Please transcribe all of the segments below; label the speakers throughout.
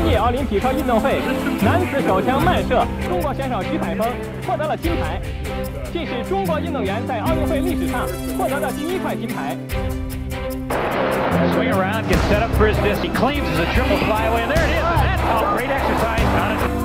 Speaker 1: 届奥林匹克运动会男子手枪慢射，中国选手徐海峰获得了金牌，这是中国运动员在奥运会历史上获得的第1块金牌。
Speaker 2: Swing around, gets set up for his disc. He claims it's a triple flyaway, and there it is. And that's all great exercise on it.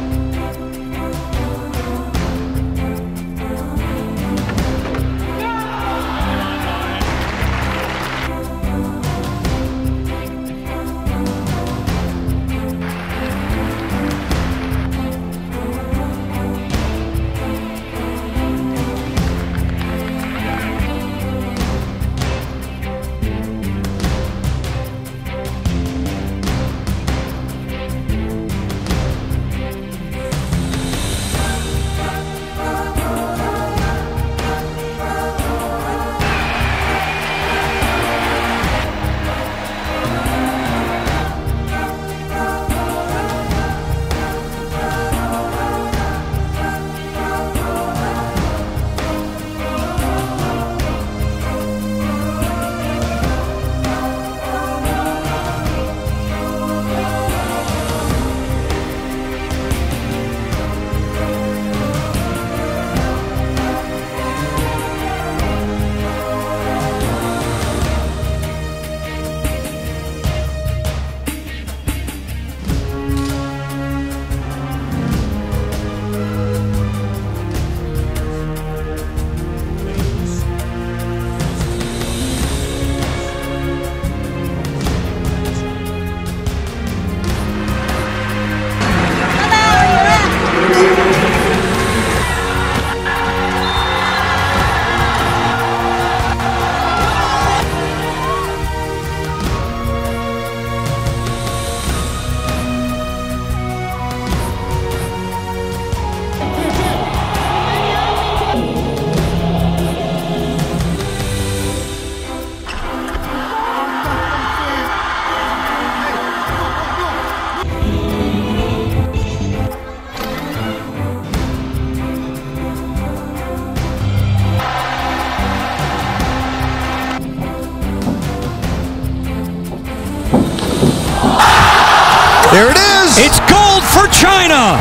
Speaker 3: There it is!
Speaker 4: It's gold for China!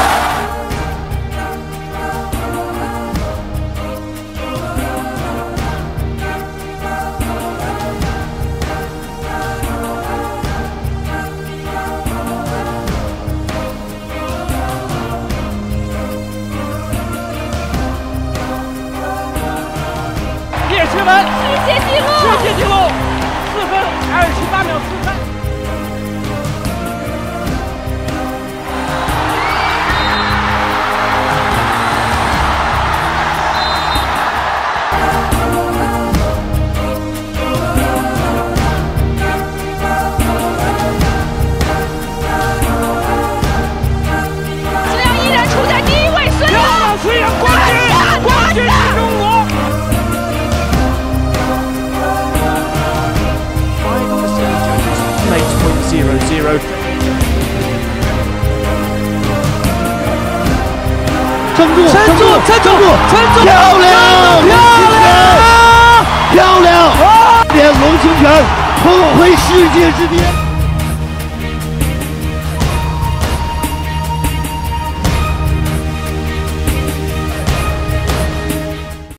Speaker 1: 叶诗文世界纪录4分28秒43。
Speaker 3: 撑住！漂亮！连龙清泉重回世界之巅。